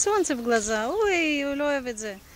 солнце в глаза. Ой, הוא לא אוהב את זה.